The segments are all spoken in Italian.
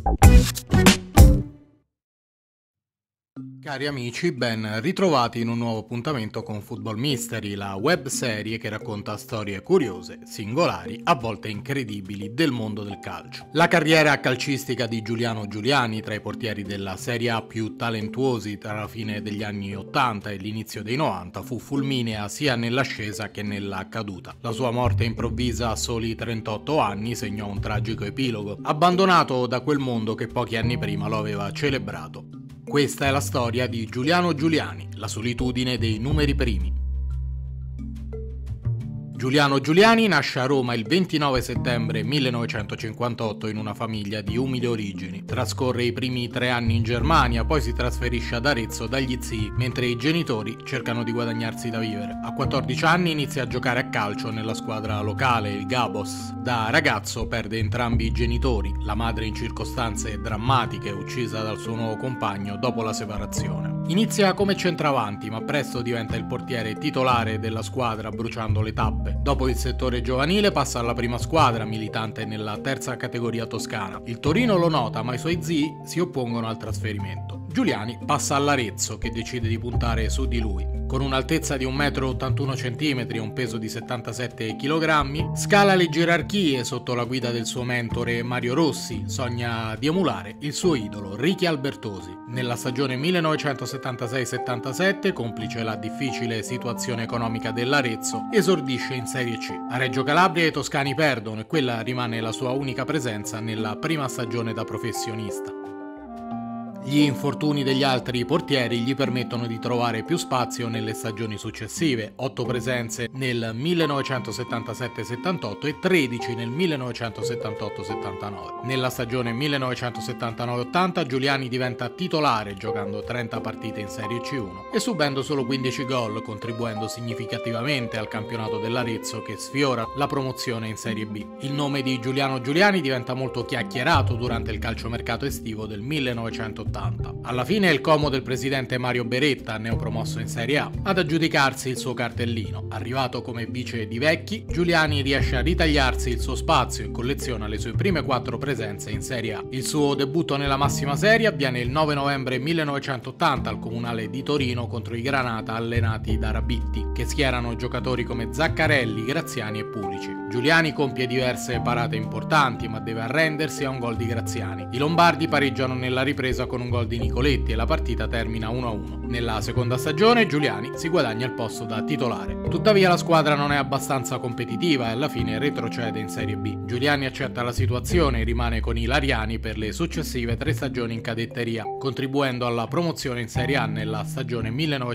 Cari amici, ben ritrovati in un nuovo appuntamento con Football Mystery, la web serie che racconta storie curiose, singolari, a volte incredibili del mondo del calcio. La carriera calcistica di Giuliano Giuliani, tra i portieri della Serie A più talentuosi tra la fine degli anni 80 e l'inizio dei 90, fu fulminea sia nell'ascesa che nella caduta. La sua morte improvvisa a soli 38 anni segnò un tragico epilogo, abbandonato da quel mondo che pochi anni prima lo aveva celebrato. Questa è la storia di Giuliano Giuliani, la solitudine dei numeri primi. Giuliano Giuliani nasce a Roma il 29 settembre 1958 in una famiglia di umili origini. Trascorre i primi 3 anni in Germania, poi si trasferisce ad Arezzo dagli zii, mentre i genitori cercano di guadagnarsi da vivere. A 14 anni inizia a giocare a calcio nella squadra locale, il Gabos. Da ragazzo perde entrambi i genitori, la madre in circostanze drammatiche, uccisa dal suo nuovo compagno dopo la separazione. Inizia come centravanti, ma presto diventa il portiere titolare della squadra, bruciando le tappe. Dopo il settore giovanile passa alla prima squadra, militante nella terza categoria toscana. Il Torino lo nota, ma i suoi zii si oppongono al trasferimento. Giuliani passa all'Arezzo, che decide di puntare su di lui. Con un'altezza di 1,81 m e un peso di 77 kg, scala le gerarchie sotto la guida del suo mentore Mario Rossi, sogna di emulare il suo idolo Ricky Albertosi. Nella stagione 1976-77, complice la difficile situazione economica dell'Arezzo, esordisce in Serie C. A Reggio Calabria i toscani perdono e quella rimane la sua unica presenza nella prima stagione da professionista. Gli infortuni degli altri portieri gli permettono di trovare più spazio nelle stagioni successive, 8 presenze nel 1977-78 e 13 nel 1978-79. Nella stagione 1979-80 Giuliani diventa titolare giocando 30 partite in Serie C1 e subendo solo 15 gol, contribuendo significativamente al campionato dell'Arezzo che sfiora la promozione in Serie B. Il nome di Giuliano Giuliani diventa molto chiacchierato durante il calciomercato estivo del 1980. Alla fine è il Como del presidente Mario Beretta, neopromosso in Serie A, ad aggiudicarsi il suo cartellino. Arrivato come vice di Vecchi, Giuliani riesce a ritagliarsi il suo spazio e colleziona le sue prime 4 presenze in Serie A. Il suo debutto nella massima serie avviene il 9 novembre 1980 al Comunale di Torino contro i Granata allenati da Rabitti, che schierano giocatori come Zaccarelli, Graziani e Pulici. Giuliani compie diverse parate importanti, ma deve arrendersi a un gol di Graziani. I lombardi pareggiano nella ripresa con un gol di Nicoletti e la partita termina 1-1. Nella seconda stagione Giuliani si guadagna il posto da titolare. Tuttavia la squadra non è abbastanza competitiva e alla fine retrocede in Serie B. Giuliani accetta la situazione e rimane con i Lariani per le successive 3 stagioni in cadetteria, contribuendo alla promozione in Serie A nella stagione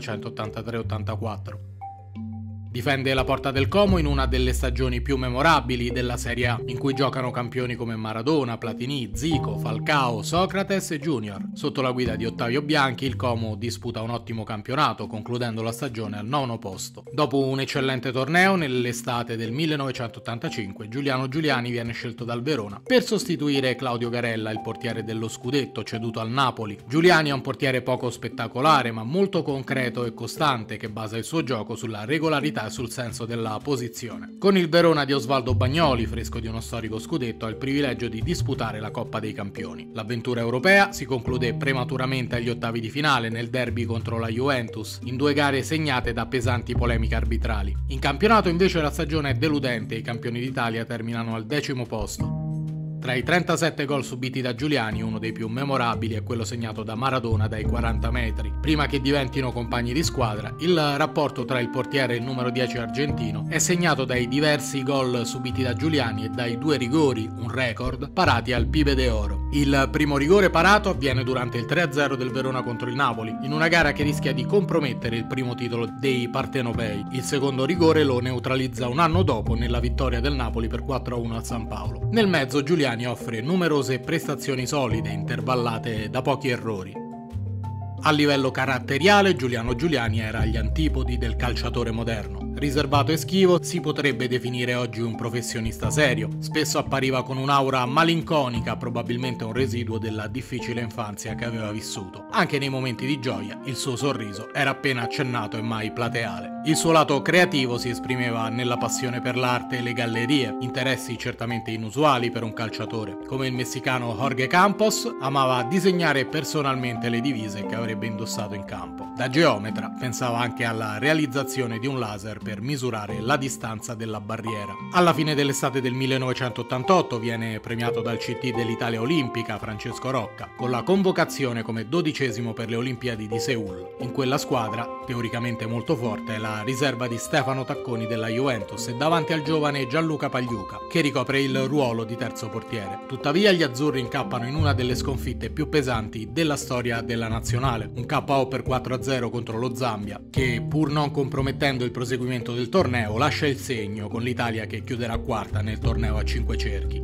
1983-84. Difende la porta del Como in una delle stagioni più memorabili della Serie A, in cui giocano campioni come Maradona, Platini, Zico, Falcao, Socrates e Junior. Sotto la guida di Ottavio Bianchi il Como disputa un ottimo campionato, concludendo la stagione al 9° posto. Dopo un eccellente torneo, nell'estate del 1985, Giuliano Giuliani viene scelto dal Verona per sostituire Claudio Garella, il portiere dello scudetto ceduto al Napoli. Giuliani è un portiere poco spettacolare, ma molto concreto e costante, che basa il suo gioco sulla regolarità e sul senso della posizione. Con il Verona di Osvaldo Bagnoli, fresco di uno storico scudetto, ha il privilegio di disputare la Coppa dei Campioni. L'avventura europea si conclude prematuramente agli ottavi di finale nel derby contro la Juventus, in 2 gare segnate da pesanti polemiche arbitrali. In campionato invece la stagione è deludente e i campioni d'Italia terminano al 10° posto. Tra i 37 gol subiti da Giuliani, uno dei più memorabili è quello segnato da Maradona dai 40 metri. Prima che diventino compagni di squadra, il rapporto tra il portiere e il numero 10 argentino è segnato dai diversi gol subiti da Giuliani e dai 2 rigori, un record, parati al Pibe de Oro. Il primo rigore parato avviene durante il 3-0 del Verona contro il Napoli, in una gara che rischia di compromettere il primo titolo dei partenopei. Il secondo rigore lo neutralizza un anno dopo nella vittoria del Napoli per 4-1 a San Paolo. Nel mezzo Giuliani offre numerose prestazioni solide, intervallate da pochi errori. A livello caratteriale, Giuliano Giuliani era agli antipodi del calciatore moderno. Riservato e schivo, si potrebbe definire oggi un professionista serio. Spesso appariva con un'aura malinconica, probabilmente un residuo della difficile infanzia che aveva vissuto. Anche nei momenti di gioia, il suo sorriso era appena accennato e mai plateale. Il suo lato creativo si esprimeva nella passione per l'arte e le gallerie, interessi certamente inusuali per un calciatore. Come il messicano Jorge Campos, amava disegnare personalmente le divise che avrebbe indossato in campo. Da geometra pensava anche alla realizzazione di un laser per misurare la distanza della barriera. Alla fine dell'estate del 1988 viene premiato dal CT dell'Italia Olimpica Francesco Rocca, con la convocazione come 12° per le Olimpiadi di Seul. In quella squadra, teoricamente molto forte, è la riserva di Stefano Tacconi della Juventus e davanti al giovane Gianluca Pagliuca, che ricopre il ruolo di terzo portiere. Tuttavia gli azzurri incappano in una delle sconfitte più pesanti della storia della nazionale, un KO per 4-0 contro lo Zambia, che pur non compromettendo il proseguimento del torneo lascia il segno con l'Italia che chiuderà quarta nel torneo a 5 cerchi.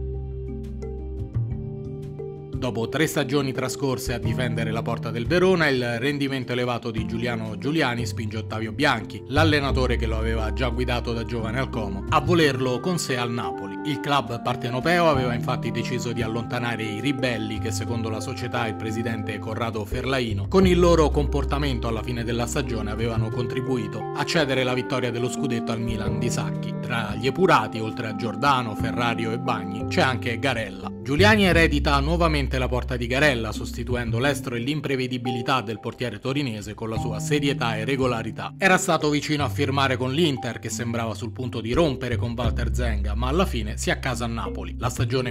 Dopo 3 stagioni trascorse a difendere la porta del Verona, il rendimento elevato di Giuliano Giuliani spinge Ottavio Bianchi, l'allenatore che lo aveva già guidato da giovane al Como, a volerlo con sé al Napoli. Il club partenopeo aveva infatti deciso di allontanare i ribelli che, secondo la società e il presidente Corrado Ferlaino, con il loro comportamento alla fine della stagione avevano contribuito a cedere la vittoria dello scudetto al Milan di Sacchi. Tra gli epurati, oltre a Giordano, Ferrario e Bagni, c'è anche Garella. Giuliani eredita nuovamente la porta di Garella, sostituendo l'estro e l'imprevedibilità del portiere torinese con la sua serietà e regolarità. Era stato vicino a firmare con l'Inter, che sembrava sul punto di rompere con Walter Zenga, ma alla fine si accasa a Napoli. La stagione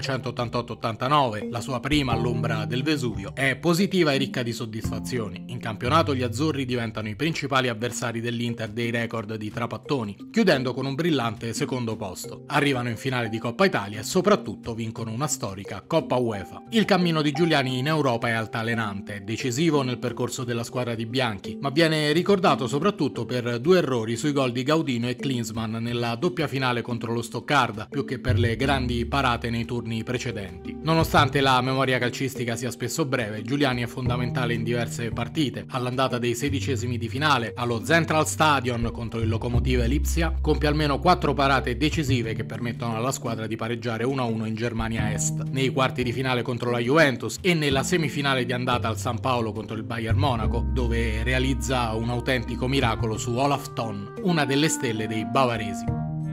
1988-89, la sua prima all'ombra del Vesuvio, è positiva e ricca di soddisfazioni. In campionato gli azzurri diventano i principali avversari dell'Inter dei record di trapattoni, chiudendo con un brillante secondo posto. Arrivano in finale di Coppa Italia e soprattutto vincono una storica Coppa UEFA. Il cammino di Giuliani in Europa è altalenante, decisivo nel percorso della squadra di bianchi, ma viene ricordato soprattutto per 2 errori sui gol di Gaudino e Klinsmann nella doppia finale contro lo Stoccarda, più che per le grandi parate nei turni precedenti. Nonostante la memoria calcistica sia spesso breve, Giuliani è fondamentale in diverse partite. All'andata dei 16esimi di finale, allo Central Stadion contro il Lokomotiv Lipsia, compie almeno 4 parate decisive che permettono alla squadra di pareggiare 1-1 in Germania Est. Nei quarti di finale contro la Juventus e nella semifinale di andata al San Paolo contro il Bayern Monaco, dove realizza un autentico miracolo su Olaf Thon, una delle stelle dei bavaresi.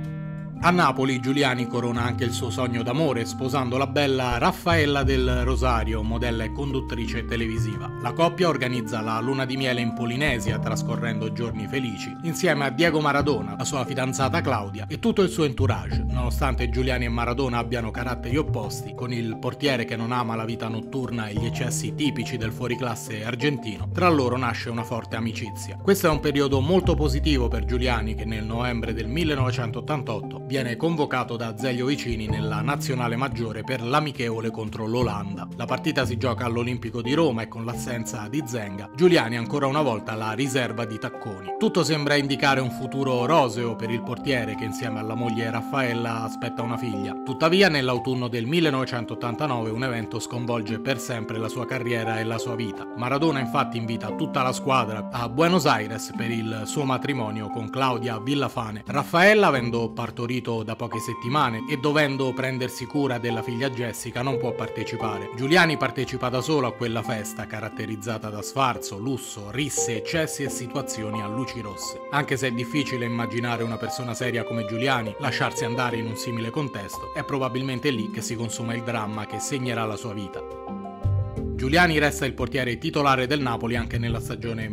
A Napoli Giuliani corona anche il suo sogno d'amore sposando la bella Raffaella del Rosario, modella e conduttrice televisiva. La coppia organizza la luna di miele in Polinesia, trascorrendo giorni felici, insieme a Diego Maradona, la sua fidanzata Claudia e tutto il suo entourage. Nonostante Giuliani e Maradona abbiano caratteri opposti, con il portiere che non ama la vita notturna e gli eccessi tipici del fuoriclasse argentino, tra loro nasce una forte amicizia. Questo è un periodo molto positivo per Giuliani, che nel novembre del 1988 viene convocato da Azeglio Vicini nella nazionale maggiore per l'amichevole contro l'Olanda. La partita si gioca all'Olimpico di Roma e con l'assenza di Zenga, Giuliani è ancora una volta la riserva di Tacconi. Tutto sembra indicare un futuro roseo per il portiere, che insieme alla moglie Raffaella aspetta una figlia. Tuttavia nell'autunno del 1989 un evento sconvolge per sempre la sua carriera e la sua vita. Maradona infatti invita tutta la squadra a Buenos Aires per il suo matrimonio con Claudia Villafane. Raffaella, avendo partorito da poche settimane e dovendo prendersi cura della figlia Jessica, non può partecipare. Giuliani partecipa da solo a quella festa caratterizzata da sfarzo, lusso, risse, eccessi e situazioni a luci rosse. Anche se è difficile immaginare una persona seria come Giuliani lasciarsi andare in un simile contesto, è probabilmente lì che si consuma il dramma che segnerà la sua vita. Giuliani resta il portiere titolare del Napoli anche nella stagione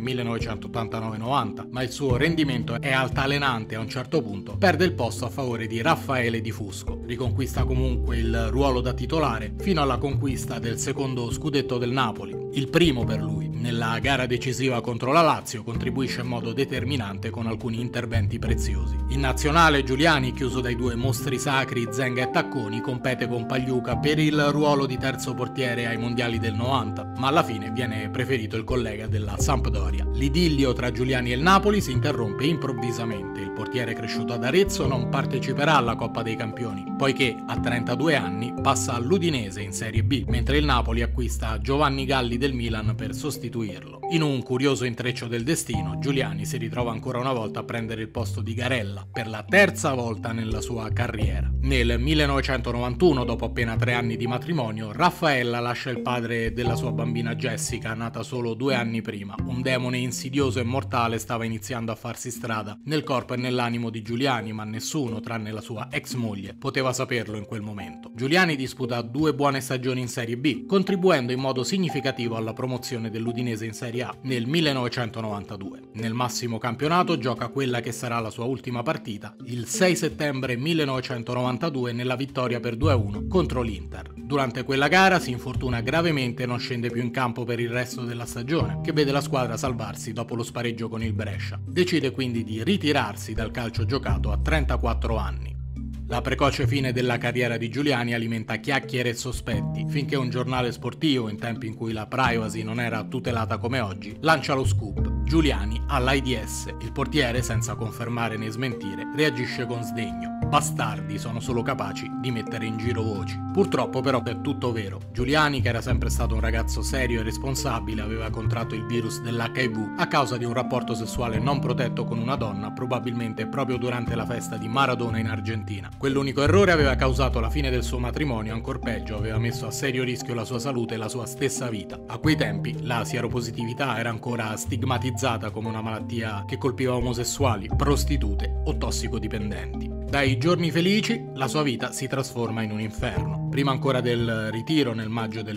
1989-90, ma il suo rendimento è altalenante e a un certo punto perde il posto a favore di Raffaele Di Fusco. Riconquista comunque il ruolo da titolare fino alla conquista del secondo scudetto del Napoli, il primo per lui. Nella gara decisiva contro la Lazio contribuisce in modo determinante con alcuni interventi preziosi. In nazionale Giuliani, chiuso dai 2 mostri sacri Zenga e Tacconi, compete con Pagliuca per il ruolo di terzo portiere ai mondiali del 90, ma alla fine viene preferito il collega della Sampdoria. L'idillio tra Giuliani e il Napoli si interrompe improvvisamente. Il portiere cresciuto ad Arezzo non parteciperà alla Coppa dei Campioni, poiché a 32 anni passa all'Udinese in Serie B, mentre il Napoli acquista Giovanni Galli del Milan per sostituirlo. In un curioso intreccio del destino, Giuliani si ritrova ancora una volta a prendere il posto di Garella per la terza volta nella sua carriera. Nel 1991, dopo appena 3 anni di matrimonio, Raffaella lascia il padre della sua bambina Jessica, nata solo 2 anni prima. Un demone insidioso e mortale stava iniziando a farsi strada nel corpo e nell'animo di Giuliani, ma nessuno, tranne la sua ex moglie, poteva saperlo in quel momento. Giuliani disputa 2 buone stagioni in Serie B, contribuendo in modo significativo alla promozione dell'Udinese in Serie A nel 1992. Nel massimo campionato gioca quella che sarà la sua ultima partita, il 6 settembre 1992 nella vittoria per 2-1 contro l'Inter. Durante quella gara si infortuna gravemente e non scende più in campo per il resto della stagione, che vede la squadra salvarsi dopo lo spareggio con il Brescia. Decide quindi di ritirarsi dal calcio giocato a 34 anni. La precoce fine della carriera di Giuliani alimenta chiacchiere e sospetti, finché un giornale sportivo, in tempi in cui la privacy non era tutelata come oggi, lancia lo scoop: Giuliani all'AIDS. Il portiere, senza confermare né smentire, reagisce con sdegno: bastardi sono solo capaci di mettere in giro voci. Purtroppo però è tutto vero. Giuliani, che era sempre stato un ragazzo serio e responsabile, aveva contratto il virus dell'HIV a causa di un rapporto sessuale non protetto con una donna, probabilmente proprio durante la festa di Maradona in Argentina. Quell'unico errore aveva causato la fine del suo matrimonio, ancor peggio, aveva messo a serio rischio la sua salute e la sua stessa vita. A quei tempi la sieropositività era ancora stigmatizzata come una malattia che colpiva omosessuali, prostitute o tossicodipendenti. Dai giorni felici, la sua vita si trasforma in un inferno. Prima ancora del ritiro, nel maggio del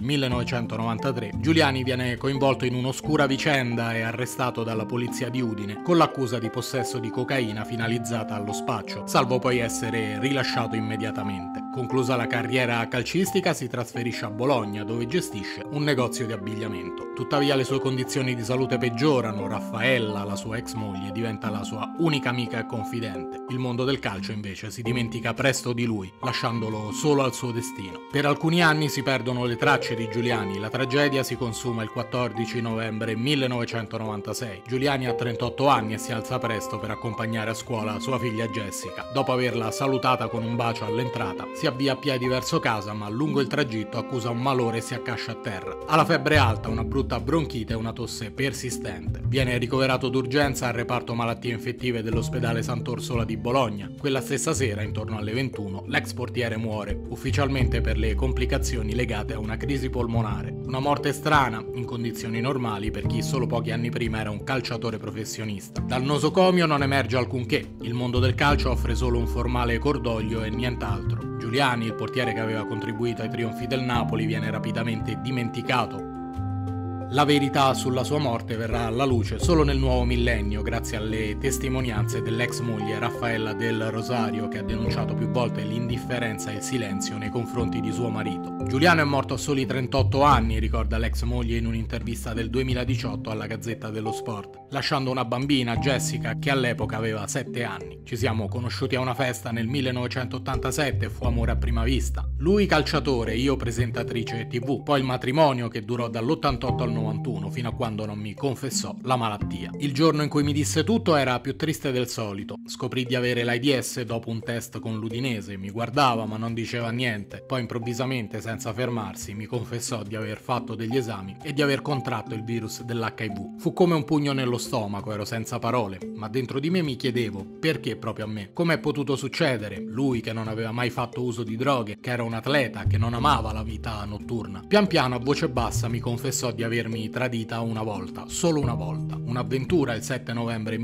1993, Giuliani viene coinvolto in un'oscura vicenda e arrestato dalla polizia di Udine con l'accusa di possesso di cocaina finalizzata allo spaccio, salvo poi essere rilasciato immediatamente. Conclusa la carriera calcistica, si trasferisce a Bologna, dove gestisce un negozio di abbigliamento. Tuttavia le sue condizioni di salute peggiorano. Raffaella, la sua ex moglie, diventa la sua unica amica e confidente. Il mondo del calcio invece si dimentica presto di lui, lasciandolo solo al suo destino. Per alcuni anni si perdono le tracce di Giuliani. La tragedia si consuma il 14 novembre 1996. Giuliani ha 38 anni e si alza presto per accompagnare a scuola sua figlia Jessica. Dopo averla salutata con un bacio all'entrata, si avvia a piedi verso casa, ma lungo il tragitto accusa un malore e si accascia a terra. Ha la febbre alta, una brutta bronchite e una tosse persistente. Viene ricoverato d'urgenza al reparto malattie infettive dell'ospedale Sant'Orsola di Bologna. Quella stessa sera, intorno alle 21, l'ex portiere muore, ufficialmente per le complicazioni legate a una crisi polmonare. Una morte strana, in condizioni normali per chi solo pochi anni prima era un calciatore professionista. Dal nosocomio non emerge alcunché. Il mondo del calcio offre solo un formale cordoglio e nient'altro. Giuliani, il portiere che aveva contribuito ai trionfi del Napoli, viene rapidamente dimenticato. La verità sulla sua morte verrà alla luce solo nel nuovo millennio, grazie alle testimonianze dell'ex moglie Raffaella del Rosario, che ha denunciato più volte l'indifferenza e il silenzio nei confronti di suo marito. Giuliano è morto a soli 38 anni, ricorda l'ex moglie in un'intervista del 2018 alla Gazzetta dello Sport, lasciando una bambina, Jessica, che all'epoca aveva 7 anni. Ci siamo conosciuti a una festa nel 1987 e fu amore a prima vista. Lui calciatore, io presentatrice TV, poi il matrimonio che durò dall'88 al 91, fino a quando non mi confessò la malattia. Il giorno in cui mi disse tutto era più triste del solito. Scoprì di avere l'AIDS dopo un test con l'Udinese, mi guardava ma non diceva niente. Poi improvvisamente, senza fermarsi, mi confessò di aver fatto degli esami e di aver contratto il virus dell'HIV. Fu come un pugno nello stomaco, ero senza parole, ma dentro di me mi chiedevo: perché proprio a me? Com'è potuto succedere? Lui che non aveva mai fatto uso di droghe, che era un atleta, che non amava la vita notturna. Pian piano, a voce bassa, mi confessò di avermi tradita una volta, solo una volta. Un'avventura il 7 novembre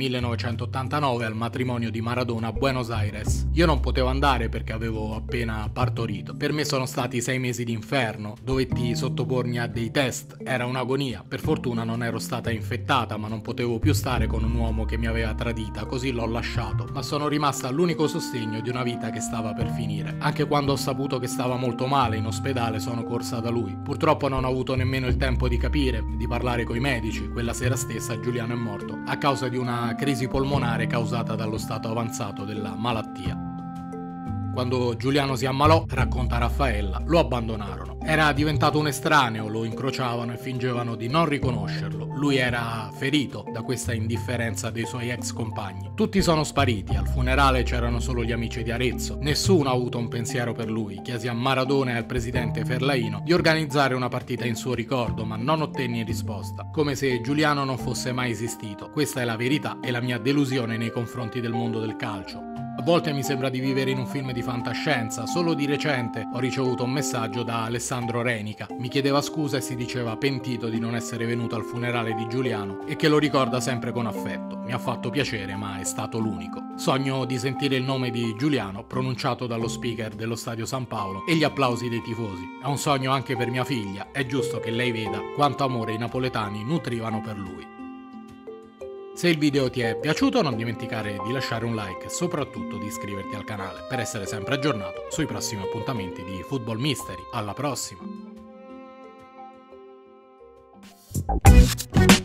1989 al matrimonio di Maradona a Buenos Aires. Io non potevo andare perché avevo appena partorito. Per me sono stati 6 mesi di inferno, dovetti sottopormi a dei test, era un'agonia. Per fortuna non ero stata infettata, ma non potevo più stare con un uomo che mi aveva tradita, così l'ho lasciato. Ma sono rimasta l'unico sostegno di una vita che stava per finire. Anche quando ho saputo che stava molto male in ospedale sono corsa da lui. Purtroppo non ho avuto nemmeno il tempo di capire, di parlare coi medici. Quella sera stessa Giuliano è morto a causa di una crisi polmonare causata dallo stato avanzato della malattia. Quando Giuliano si ammalò, racconta Raffaella, lo abbandonarono. Era diventato un estraneo, lo incrociavano e fingevano di non riconoscerlo. Lui era ferito da questa indifferenza dei suoi ex compagni. Tutti sono spariti, al funerale c'erano solo gli amici di Arezzo. Nessuno ha avuto un pensiero per lui. Chiesi a Maradona e al presidente Ferlaino di organizzare una partita in suo ricordo, ma non ottenni risposta. Come se Giuliano non fosse mai esistito. Questa è la verità e la mia delusione nei confronti del mondo del calcio. A volte mi sembra di vivere in un film di fantascienza. Solo di recente ho ricevuto un messaggio da Alessandro Renica. Mi chiedeva scusa e si diceva pentito di non essere venuto al funerale di Giuliano e che lo ricorda sempre con affetto. Mi ha fatto piacere, ma è stato l'unico. Sogno di sentire il nome di Giuliano pronunciato dallo speaker dello Stadio San Paolo e gli applausi dei tifosi. È un sogno anche per mia figlia. È giusto che lei veda quanto amore i napoletani nutrivano per lui. Se il video ti è piaciuto non dimenticare di lasciare un like e soprattutto di iscriverti al canale per essere sempre aggiornato sui prossimi appuntamenti di Football Mystery. Alla prossima!